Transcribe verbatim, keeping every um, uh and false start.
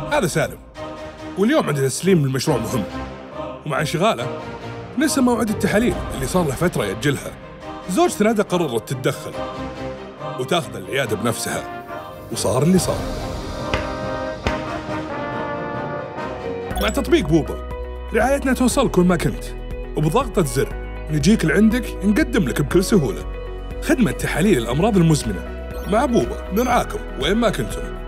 هذا سالم، واليوم عنده تسليم للمشروع مهم، ومع انشغاله نسى موعد التحاليل اللي صار له فترة يأجلها. زوجته ندى قررت تتدخل وتاخذ العيادة بنفسها، وصار اللي صار. مع تطبيق بوبا رعايتنا توصل كل ما كنت، وبضغطة زر نجيك لعندك نقدم لك بكل سهولة خدمة تحاليل الأمراض المزمنة. مع بوبا نرعاكم وين ما كنتم.